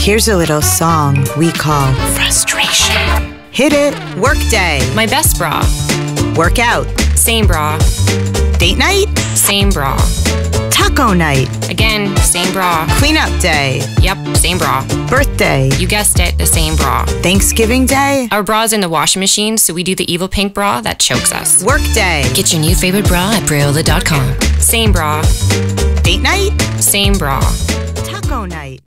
Here's a little song we call Frustration. Hit it. Workday. My best bra. Workout. Same bra. Date night. Same bra. Taco night. Again, same bra. Cleanup day. Yep, same bra. Birthday. You guessed it, the same bra. Thanksgiving day. Our bra's in the washing machine, so we do the evil pink bra that chokes us. Workday. Get your new favorite bra at Brayola.com. Same bra. Date night. Same bra. Taco night.